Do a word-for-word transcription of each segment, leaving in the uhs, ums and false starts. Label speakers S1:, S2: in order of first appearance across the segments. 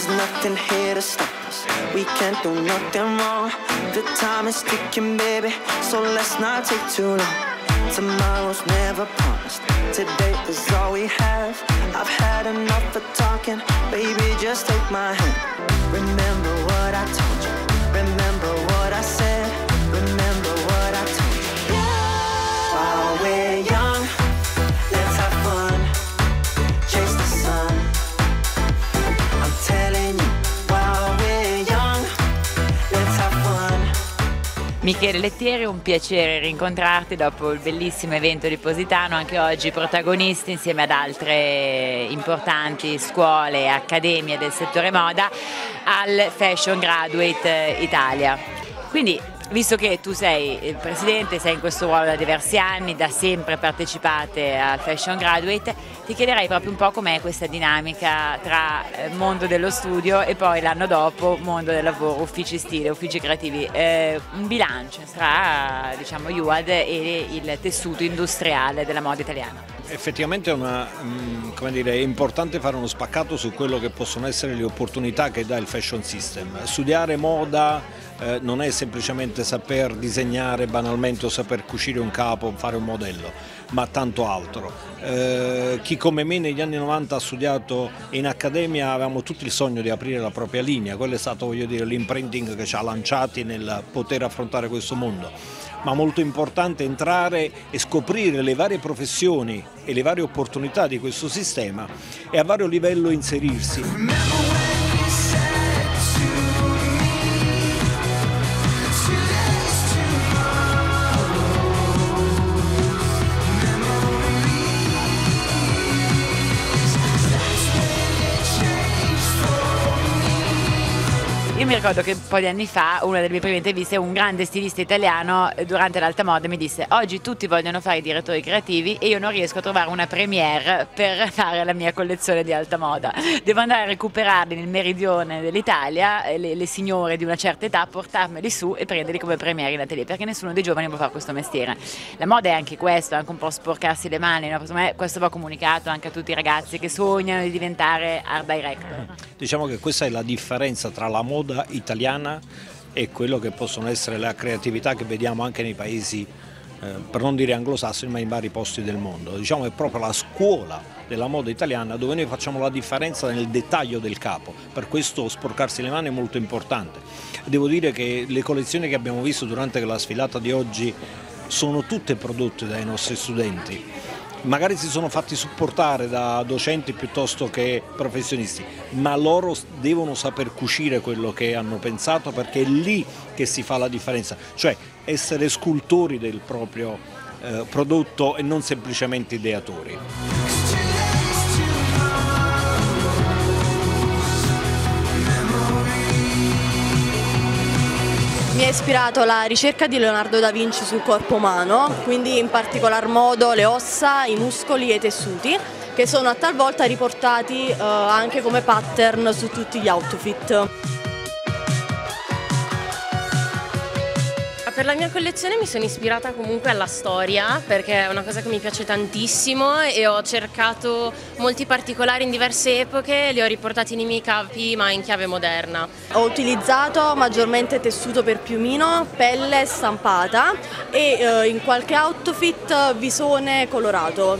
S1: There's nothing here to stop us. We can't do nothing wrong. The time is ticking, baby, so let's not take too long. Tomorrow's never promised. Today is all we have. I've had enough of talking. Baby, just take my hand. Remember what I told you. Remember what I said. Remember what I told you. Yeah. While we're young, let's have fun. Chase the sun. I'm telling you, while we're young, let's have fun.
S2: Michele Lettieri, un piacere rincontrarti dopo il bellissimo evento di Positano, anche oggi protagonisti insieme ad altre importanti scuole e accademie del settore moda al Fashion Graduate Italia. Quindi, visto che tu sei il presidente, sei in questo ruolo da diversi anni, da sempre partecipate al Fashion Graduate, ti chiederei proprio un po' com'è questa dinamica tra mondo dello studio e poi l'anno dopo mondo del lavoro, uffici stile, uffici creativi, eh, un bilancio tra, diciamo, U A D e il tessuto industriale della moda italiana.
S3: Effettivamente è, una, come dire, è importante fare uno spaccato su quello che possono essere le opportunità che dà il fashion system. Studiare moda eh, non è semplicemente saper disegnare banalmente o saper cucire un capo, fare un modello, ma tanto altro. Eh, chi come me negli anni novanta ha studiato in accademia, avevamo tutti il sogno di aprire la propria linea, quello è stato, voglio dire, l'imprinting che ci ha lanciati nel poter affrontare questo mondo. Ma molto importante entrare e scoprire le varie professioni e le varie opportunità di questo sistema e a vario livello inserirsi.
S2: Io mi ricordo che un po' di anni fa, una delle mie prime interviste, un grande stilista italiano durante l'Alta Moda mi disse: oggi tutti vogliono fare i direttori creativi e io non riesco a trovare una premiere per fare la mia collezione di alta moda. Devo andare a recuperarli nel meridione dell'Italia, le, le signore di una certa età, portarmeli su e prenderli come premiere in atelier, perché nessuno dei giovani può fare questo mestiere. La moda è anche questo, anche un po' sporcarsi le mani, no? Secondo me questo va comunicato anche a tutti i ragazzi che sognano di diventare art director.
S3: Diciamo che questa è la differenza tra la moda italiana e quello che possono essere la creatività che vediamo anche nei paesi, eh, per non dire anglosassoni, ma in vari posti del mondo. Diciamo che è proprio la scuola della moda italiana dove noi facciamo la differenza nel dettaglio del capo, per questo sporcarsi le mani è molto importante. Devo dire che le collezioni che abbiamo visto durante la sfilata di oggi sono tutte prodotte dai nostri studenti. Magari si sono fatti supportare da docenti piuttosto che professionisti, ma loro devono saper cucire quello che hanno pensato, perché è lì che si fa la differenza, cioè essere scultori del proprio eh, prodotto e non semplicemente ideatori.
S4: Mi ha ispirato la ricerca di Leonardo da Vinci sul corpo umano, quindi in particolar modo le ossa, i muscoli e i tessuti, che sono a talvolta riportati eh, anche come pattern su tutti gli outfit.
S5: Per la mia collezione mi sono ispirata comunque alla storia, perché è una cosa che mi piace tantissimo e ho cercato molti particolari in diverse epoche, li ho riportati nei miei capi ma in chiave moderna.
S4: Ho utilizzato maggiormente tessuto per piumino, pelle stampata e eh, in qualche outfit visone colorato.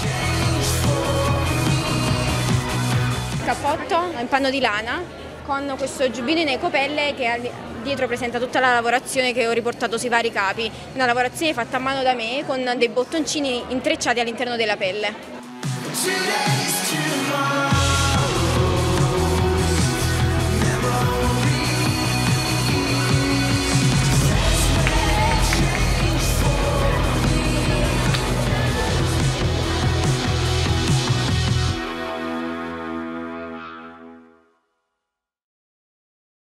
S6: Cappotto in panno di lana con questo giubbino in ecopelle che dietro presenta tutta la lavorazione che ho riportato sui vari capi, una lavorazione fatta a mano da me con dei bottoncini intrecciati all'interno della pelle.